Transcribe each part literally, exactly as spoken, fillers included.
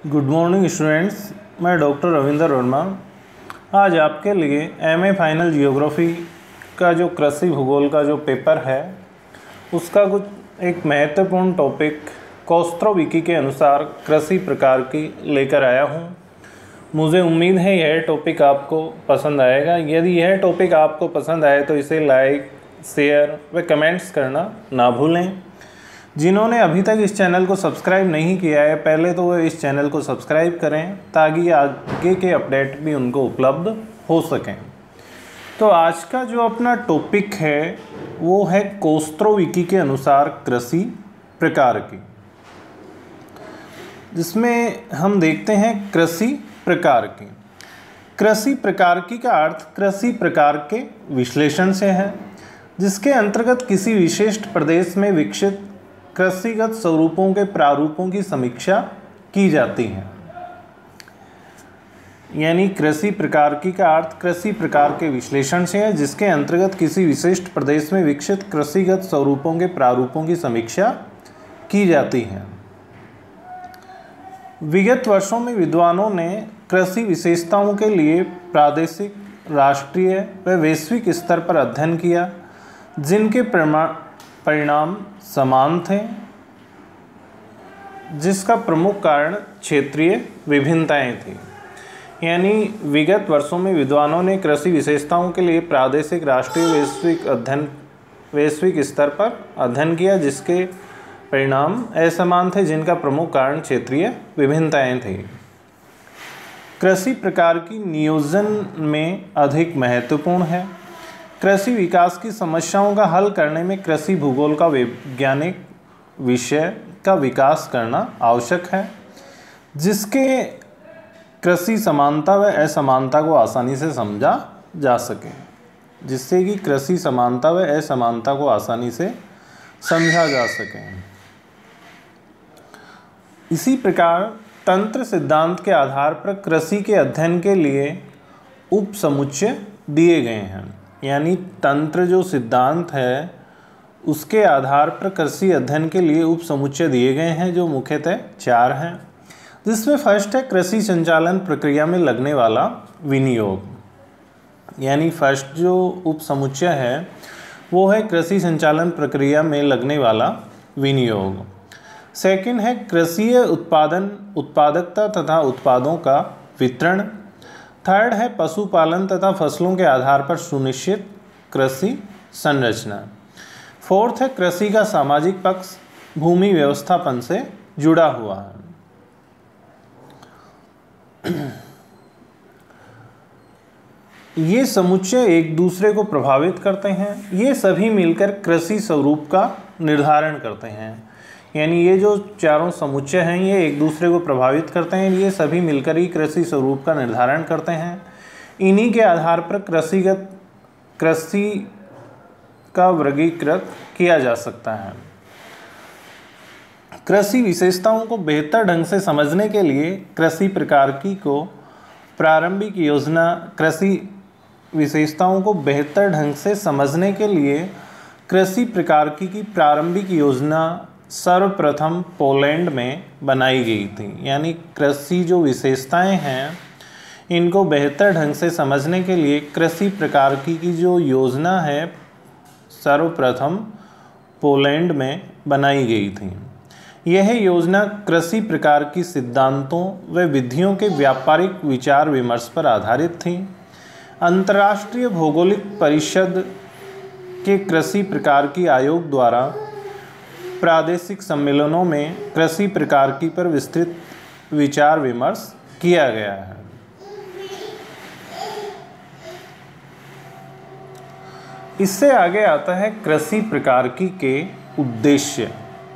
Good morning students, मैं doctor Ravinder Verma आज आपके लिए एमए फाइनल जियोग्राफी का जो कृषि भूगोल का जो पेपर है उसका कुछ एक महत्वपूर्ण टॉपिक कोस्त्रोविकी के अनुसार कृषि प्रकार की लेकर आया हूँ। मुझे उम्मीद है यह टॉपिक आपको पसंद आएगा। यदि यह टॉपिक आपको पसंद आए तो इसे लाइक, शेयर व कमेंट्स करना ना भूलें। जिन्होंने अभी तक इस चैनल को सब्सक्राइब नहीं किया है, पहले तो वो इस चैनल को सब्सक्राइब करें ताकि आगे के अपडेट भी उनको उपलब्ध हो सकें। तो आज का जो अपना टॉपिक है वो है कोस्त्रोविकी के अनुसार कृषि प्रकार की, जिसमें हम देखते हैं कृषि प्रकार की। कृषि प्रकार की का अर्थ कृषि प्रकार के विश्लेषण से है, जिसके अंतर्गत किसी विशिष्ट प्रदेश में विकसित कृषिगत स्वरूपों के प्रारूपों की समीक्षा की जाती है। यानी कृषि प्रकार की का अर्थ कृषि प्रकार के विश्लेषण से है, जिसके अंतर्गत किसी विशिष्ट प्रदेश में विकसित कृषिगत स्वरूपों के प्रारूपों की समीक्षा की जाती है। विगत वर्षों में विद्वानों ने कृषि विशेषताओं के लिए प्रादेशिक, राष्ट्रीय व वैश्विक स्तर पर अध्ययन किया, जिनके परिणाम समान थे, जिसका प्रमुख कारण क्षेत्रीय विभिन्नताएं थी। यानी विगत वर्षों में विद्वानों ने कृषि विशेषताओं के लिए प्रादेशिक, राष्ट्रीय, वैश्विक अध्ययन वैश्विक स्तर पर अध्ययन किया, जिसके परिणाम असमान थे, जिनका प्रमुख कारण क्षेत्रीय विभिन्नताएं थी। कृषि प्रकार की नियोजन में अधिक महत्वपूर्ण है। कृषि विकास की समस्याओं का हल करने में कृषि भूगोल का वैज्ञानिक विषय का विकास करना आवश्यक है, जिसके कृषि समानता व असमानता को आसानी से समझा जा सके जिससे कि कृषि समानता व असमानता को आसानी से समझा जा सके। इसी प्रकार तंत्र सिद्धांत के आधार पर कृषि के अध्ययन के लिए उपसमुच्चय दिए गए हैं। यानी तंत्र जो सिद्धांत है उसके आधार पर कृषि अध्ययन के लिए उपसमुच्चय दिए गए हैं, जो मुख्यतः चार हैं। जिसमें फर्स्ट है कृषि संचालन प्रक्रिया में लगने वाला विनियोग। यानी फर्स्ट जो उपसमुच्चय है वो है कृषि संचालन प्रक्रिया में लगने वाला विनियोग। सेकंड है कृषि उत्पादन, उत्पादकता तथा उत्पादों का वितरण। थर्ड है पशुपालन तथा फसलों के आधार पर सुनिश्चित कृषि संरचना। फोर्थ है कृषि का सामाजिक पक्ष भूमि व्यवस्थापन से जुड़ा हुआ है। ये समुच्चय एक दूसरे को प्रभावित करते हैं। ये सभी मिलकर कृषि स्वरूप का निर्धारण करते हैं। यानी ये जो चारों समुच्चय हैं ये एक दूसरे को प्रभावित करते हैं। ये सभी मिलकर ही कृषि स्वरूप का निर्धारण करते हैं। इन्हीं के आधार पर कृषिगत कृषि का वर्गीकृत किया जा सकता है। कृषि विशेषताओं को बेहतर ढंग से समझने के लिए कृषि प्रकार की को प्रारंभिक योजना कृषि विशेषताओं को बेहतर ढंग से समझने के लिए कृषि प्रकार की की प्रारंभिक योजना सर्वप्रथम पोलैंड में बनाई गई थी। यानी कृषि जो विशेषताएं हैं इनको बेहतर ढंग से समझने के लिए कृषि प्रकार की की जो योजना है सर्वप्रथम पोलैंड में बनाई गई थी। यह योजना कृषि प्रकार की सिद्धांतों व विधियों के व्यापारिक विचार विमर्श पर आधारित थी। अंतर्राष्ट्रीय भौगोलिक परिषद के कृषि प्रकार की आयोग द्वारा प्रादेशिक सम्मेलनों में कृषि प्रकार की पर विस्तृत विचार विमर्श किया गया है। इससे आगे आता है कृषि प्रकार की के उद्देश्य।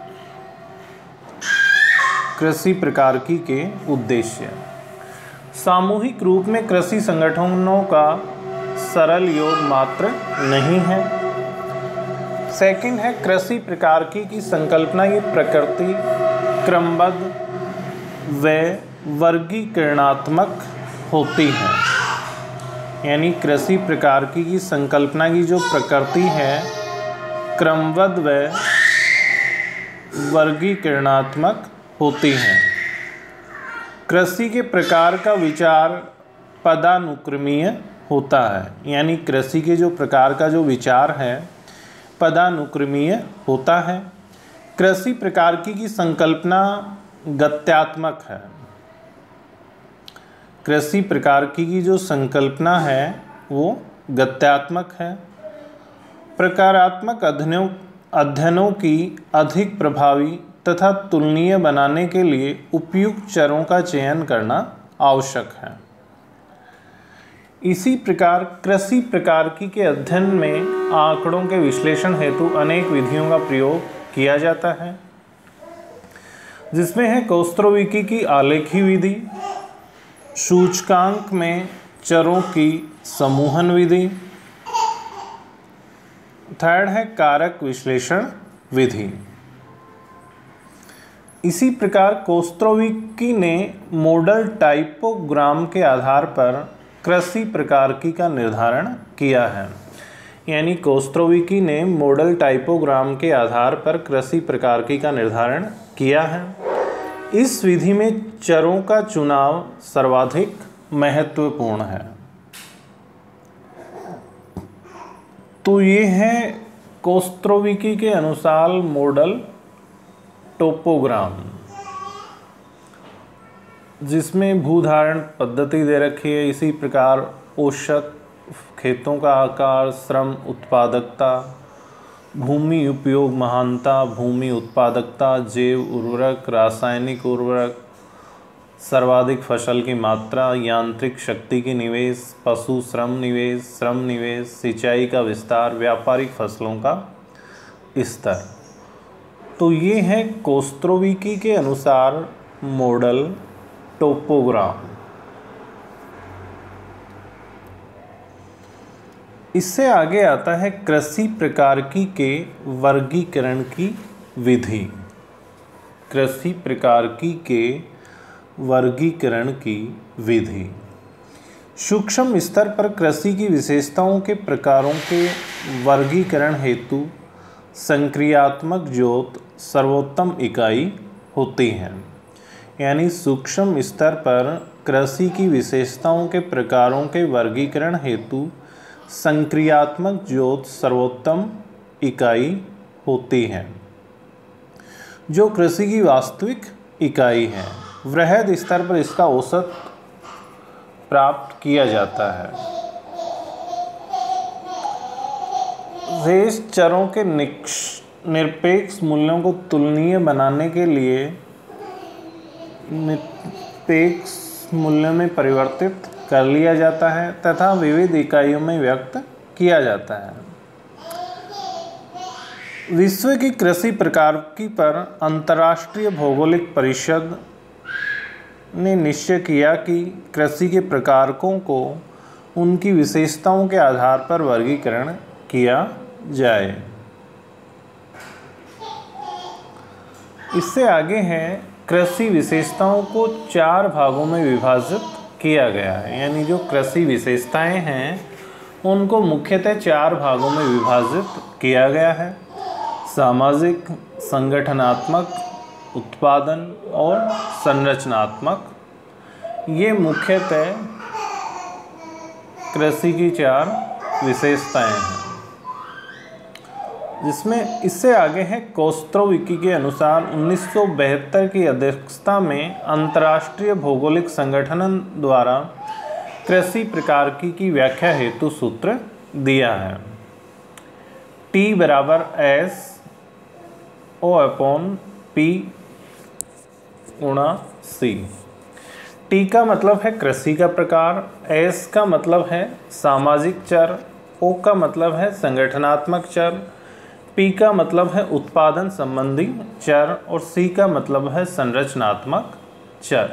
कृषि प्रकार की के उद्देश्य सामूहिक रूप में कृषि संगठनों का सरल योग मात्र नहीं है। सेकंड है कृषि प्रकार की की संकल्पना की प्रकृति क्रमबद्ध व वर्गीकरणात्मक होती है। यानी कृषि प्रकार की की संकल्पना की जो प्रकृति है क्रमबद्ध व वर्गीकरणात्मक होती है। कृषि के प्रकार का विचार पदानुक्रमीय होता है, यानी कृषि के जो प्रकार का जो विचार है पदानुक्रमीय होता है। कृषि प्रकारकी की संकल्पना गत्यात्मक है। कृषि प्रकारकी की जो संकल्पना है वो गत्यात्मक है। प्रकारात्मक अध्ययनों अध्ययनों की अधिक प्रभावी तथा तुलनीय बनाने के लिए उपयुक्त चरों का चयन करना आवश्यक है। इसी प्रकार कृषि प्रकारकी के अध्ययन में आंकड़ों के विश्लेषण हेतु अनेक विधियों का प्रयोग किया जाता है, जिसमें है कोस्त्रोविकी की आलेखी विधि, सूचकांक में चरों की समूहन विधि, थर्ड है कारक विश्लेषण विधि। इसी प्रकार कोस्त्रोविकी ने मॉडल टाइपोग्राम के आधार पर कृषि प्रकारकी का निर्धारण किया है, यानी कोस्त्रोविकी ने मॉडल टाइपोग्राम के आधार पर कृषि प्रकारकी का निर्धारण किया है। इस विधि में चरों का चुनाव सर्वाधिक महत्वपूर्ण है। तो ये है कोस्त्रोविकी के अनुसार मॉडल टोपोग्राम, जिसमें भूधारण पद्धति दे रखी है। इसी प्रकार औसत खेतों का आकार, श्रम उत्पादकता, भूमि उपयोग महानता, भूमि उत्पादकता, जैव उर्वरक, रासायनिक उर्वरक, सर्वाधिक फसल की मात्रा, यांत्रिक शक्ति की निवेश, पशु श्रम निवेश, श्रम निवेश, सिंचाई का विस्तार, व्यापारिक फसलों का स्तर। तो ये है कोस्त्रोविकी के अनुसार मॉडल टोपोग्राम। इससे आगे आता है कृषि प्रकारकी के वर्गीकरण की विधि। कृषि प्रकारकी के वर्गीकरण की विधि सूक्ष्म स्तर पर कृषि की विशेषताओं के प्रकारों के वर्गीकरण हेतु संक्रियात्मक ज्योत सर्वोत्तम इकाई होती है। यानी सूक्ष्म स्तर पर कृषि की विशेषताओं के प्रकारों के वर्गीकरण हेतु संक्रियात्मक ज्योत सर्वोत्तम इकाई होती है, जो कृषि की वास्तविक इकाई है। वृहद स्तर पर इसका औसत प्राप्त किया जाता है। शेष चरों के निरपेक्ष मूल्यों को तुलनीय बनाने के लिए निरपेक्ष मूल्यों में परिवर्तित कर लिया जाता है तथा विविध इकाइयों में व्यक्त किया जाता है। विश्व की कृषि प्रकारकी पर अंतर्राष्ट्रीय भौगोलिक परिषद ने निश्चय किया कि कृषि के प्रकारकों को उनकी विशेषताओं के आधार पर वर्गीकरण किया जाए। इससे आगे है कृषि विशेषताओं को चार भागों में विभाजित किया गया है। यानी जो कृषि विशेषताएं हैं उनको मुख्यतः चार भागों में विभाजित किया गया है: सामाजिक, संगठनात्मक, उत्पादन और संरचनात्मक। ये मुख्यतः कृषि की चार विशेषताएं हैं, जिसमें इससे आगे है कोस्त्रोविकी के अनुसार उन्नीस सौ बहत्तर की अध्यक्षता में अंतर्राष्ट्रीय भौगोलिक संगठन द्वारा कृषि प्रकारकी की व्याख्या हेतु सूत्र दिया है। टी बराबर एस ओ अपॉन पी गुणा सी। टी का मतलब है कृषि का प्रकार, एस का मतलब है सामाजिक चर, ओ का मतलब है संगठनात्मक चर, पी का मतलब है उत्पादन संबंधी चर और सी का मतलब है संरचनात्मक चर।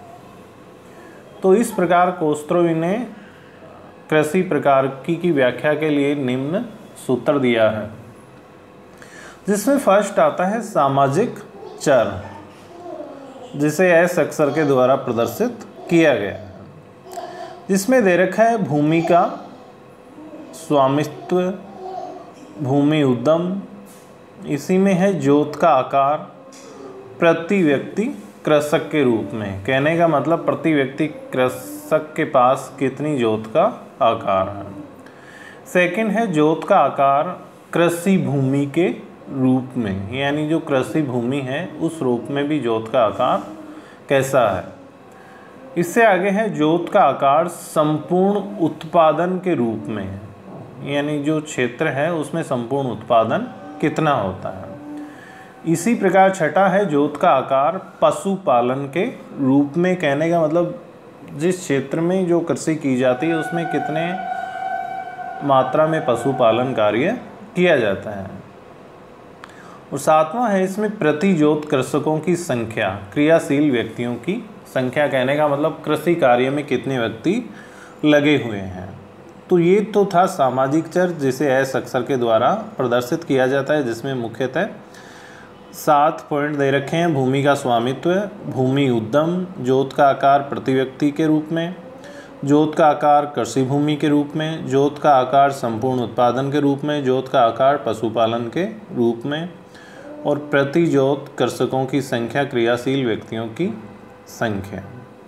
तो इस प्रकार कोस्त्रोविकी ने कृषि प्रकारकी की व्याख्या के लिए निम्न सूत्र दिया है, जिसमें फर्स्ट आता है सामाजिक चर, जिसे एस अक्षर के द्वारा प्रदर्शित किया गया है, जिसमें दे रखा है भूमि का स्वामित्व, भूमि उद्यम, इसी में है जोत का आकार, प्रति व्यक्ति कृषक के रूप में, कहने का मतलब प्रति व्यक्ति कृषक के पास कितनी जोत का आकार है। सेकंड है जोत का आकार कृषि भूमि के रूप में, यानी जो कृषि भूमि है उस रूप में भी जोत का आकार कैसा है। इससे आगे है जोत का आकार संपूर्ण उत्पादन के रूप में, यानी जो क्षेत्र है उसमें संपूर्ण उत्पादन कितना होता है। इसी प्रकार छठा है जोत का आकार पशुपालन के रूप में, कहने का मतलब जिस क्षेत्र में जो कृषि की जाती है उसमें कितने मात्रा में पशुपालन कार्य किया जाता है। और सातवां है इसमें प्रति जोत कृषकों की संख्या, क्रियाशील व्यक्तियों की संख्या, कहने का मतलब कृषि कार्य में कितने व्यक्ति लगे हुए हैं। तो ये तो था सामाजिक चर जिसे एस अक्षर के द्वारा प्रदर्शित किया जाता है, जिसमें मुख्यतः सात पॉइंट दे रखे हैं। भूमि का स्वामित्व, भूमि उद्यम, जोत का आकार प्रति व्यक्ति के रूप में, जोत का आकार कृषि भूमि के रूप में, जोत का आकार संपूर्ण उत्पादन के रूप में, जोत का आकार पशुपालन के रूप में, और प्रति जोत कृषकों की संख्या, क्रियाशील व्यक्तियों की संख्या।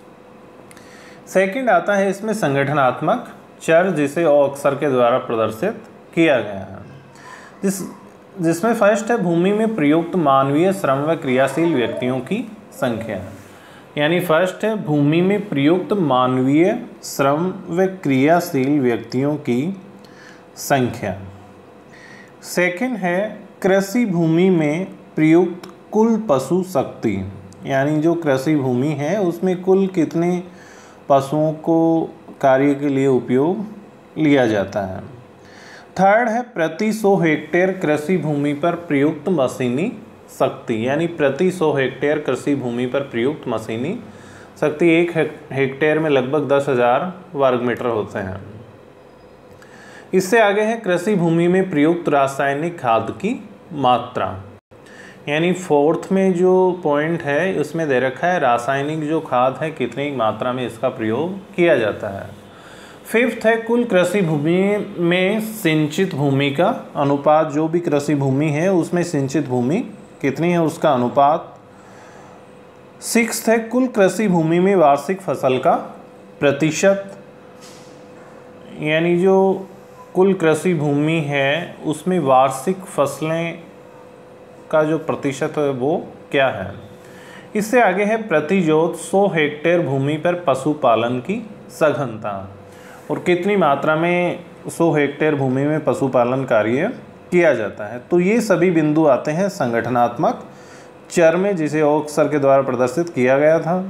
सेकंड आता है इसमें संगठनात्मक चर जिसे ओ अक्षर के द्वारा प्रदर्शित किया गया है, जिस जिसमें फर्स्ट है भूमि में प्रयुक्त मानवीय श्रम व क्रियाशील व्यक्तियों की संख्या। यानी फर्स्ट है भूमि में प्रयुक्त मानवीय श्रम व क्रियाशील व्यक्तियों की संख्या। सेकंड है कृषि भूमि में प्रयुक्त कुल पशु शक्ति, यानी जो कृषि भूमि है उसमें कुल कितने पशुओं को कार्य के लिए उपयोग लिया जाता है। थर्ड है प्रति सौ हेक्टेयर कृषि भूमि पर प्रयुक्त मशीनी शक्ति, यानी प्रति सौ हेक्टेयर कृषि भूमि पर प्रयुक्त मशीनी शक्ति, एक हेक्टेयर में लगभग दस हजार वर्ग मीटर होते हैं। इससे आगे है कृषि भूमि में प्रयुक्त रासायनिक खाद की मात्रा, यानी फोर्थ में जो पॉइंट है उसमें दे रखा है रासायनिक जो खाद है कितनी मात्रा में इसका प्रयोग किया जाता है। फिफ्थ है कुल कृषि भूमि में सिंचित भूमि का अनुपात, जो भी कृषि भूमि है उसमें सिंचित भूमि कितनी है उसका अनुपात। सिक्स्थ है कुल कृषि भूमि में वार्षिक फसल का प्रतिशत, यानी जो कुल कृषि भूमि है उसमें वार्षिक फसलें का जो प्रतिशत है वो क्या है। इससे आगे है प्रति जोत सौ हेक्टेयर भूमि पर पशुपालन की सघनता, और कितनी मात्रा में सौ हेक्टेयर भूमि में पशुपालन कार्य किया जाता है। तो ये सभी बिंदु आते हैं संगठनात्मक चर में, जिसे ओ अक्षर के द्वारा प्रदर्शित किया गया था।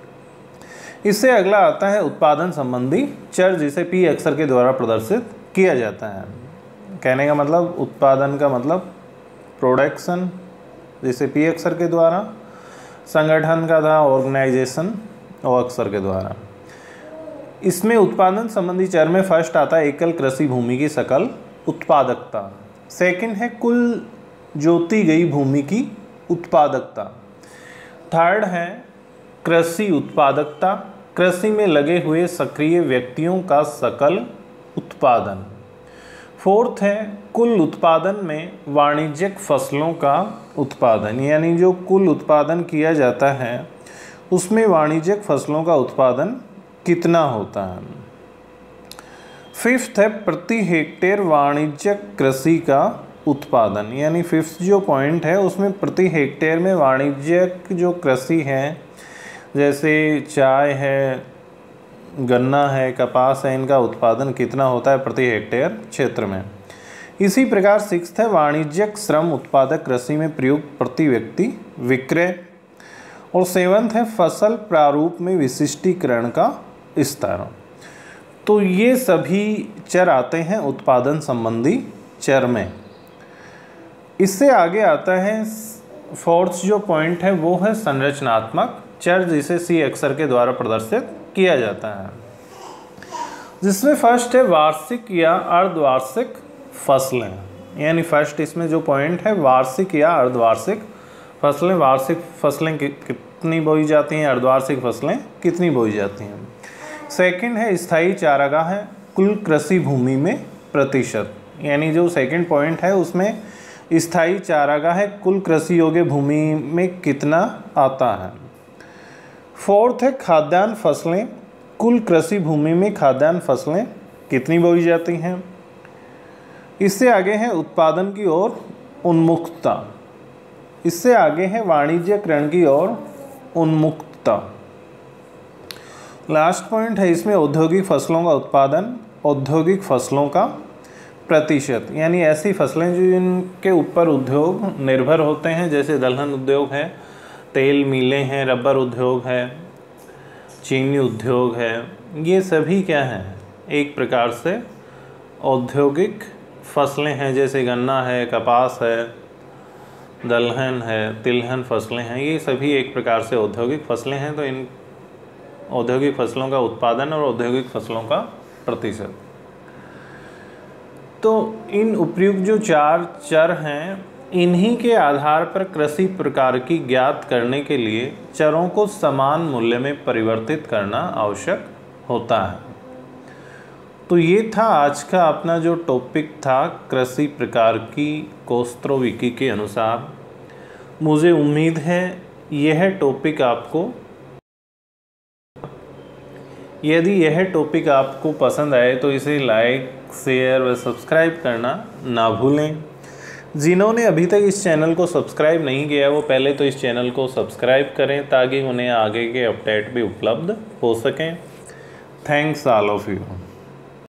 इससे अगला आता है उत्पादन संबंधी चर, जिसे पी अक्षर के द्वारा प्रदर्शित किया जाता है। कहने का मतलब उत्पादन का मतलब प्रोडक्शन, जिसे पी अक्षर के द्वारा, संगठन का था ऑर्गेनाइजेशन ओ अक्षर के द्वारा। इसमें उत्पादन संबंधी चर में फर्स्ट आता है एकल कृषि भूमि की सकल उत्पादकता। सेकंड है कुल जोती गई भूमि की उत्पादकता। थर्ड है कृषि उत्पादकता, कृषि में लगे हुए सक्रिय व्यक्तियों का सकल उत्पादन। फोर्थ है कुल उत्पादन में वाणिज्यिक फसलों का उत्पादन, यानी जो कुल उत्पादन किया जाता है उसमें वाणिज्यिक फसलों का उत्पादन कितना होता है। फिफ्थ है प्रति हेक्टेयर वाणिज्यिक कृषि का उत्पादन, यानी फिफ्थ जो पॉइंट है उसमें प्रति हेक्टेयर में वाणिज्यिक जो कृषि है, जैसे चाय है, गन्ना है, कपास है, इनका उत्पादन कितना होता है प्रति हेक्टेयर क्षेत्र में। इसी प्रकार सिक्स्थ है वाणिज्यिक श्रम उत्पादक कृषि में प्रयुक्त प्रति व्यक्ति विक्रय। और सेवंथ है फसल प्रारूप में विशिष्टीकरण का स्तर। तो ये सभी चर आते हैं उत्पादन संबंधी चर में। इससे आगे आता है फोर्थ जो पॉइंट है वो है संरचनात्मक चर, जिसे सी अक्षर के द्वारा प्रदर्शित किया जाता है, जिसमें फर्स्ट है वार्षिक या अर्धवार्षिक फसलें। यानी फर्स्ट इसमें जो पॉइंट है वार्षिक या अर्धवार्षिक फसलें, वार्षिक फसलें कि, कितनी बोई जाती हैं, अर्धवार्षिक फसलें कितनी बोई जाती हैं। सेकंड है स्थायी चारागाह है कुल कृषि भूमि में प्रतिशत, यानी जो सेकंड पॉइंट है उसमें स्थायी चारागाह है कुल कृषि योग्य भूमि में कितना आता है। फोर्थ है खाद्यान्न फसलें। कुल कृषि भूमि में खाद्यान्न फसलें कितनी बोई जाती हैं। इससे आगे है उत्पादन की ओर उन्मुखता। इससे आगे है वाणिज्यकरण की ओर उन्मुखता। लास्ट पॉइंट है इसमें औद्योगिक फसलों का उत्पादन, औद्योगिक फसलों का प्रतिशत, यानी ऐसी फसलें जिनके ऊपर उद्योग निर्भर होते हैं, जैसे दलहन उद्योग है, तेल मिलें हैं, रबर उद्योग है, चीनी उद्योग है, ये सभी क्या हैं, एक प्रकार से औद्योगिक फसलें हैं। जैसे गन्ना है, कपास है, दलहन है, तिलहन फसलें हैं, ये सभी एक प्रकार से औद्योगिक फसलें हैं। तो इन औद्योगिक फसलों का उत्पादन और औद्योगिक फसलों का प्रतिशत। तो इन उपयुक्त जो चार चर हैं, इन्हीं के आधार पर कृषि प्रकारकी ज्ञात करने के लिए चरों को समान मूल्य में परिवर्तित करना आवश्यक होता है। तो ये था आज का अपना जो टॉपिक था कृषि प्रकारकी कोस्त्रोविकी के अनुसार। मुझे उम्मीद है यह टॉपिक आपको यदि यह टॉपिक आपको पसंद आए तो इसे लाइक, शेयर व सब्सक्राइब करना ना भूलें। जिन्होंने अभी तक इस चैनल को सब्सक्राइब नहीं किया वो पहले तो इस चैनल को सब्सक्राइब करें ताकि उन्हें आगे के अपडेट भी उपलब्ध हो सकें। Thanks all of you.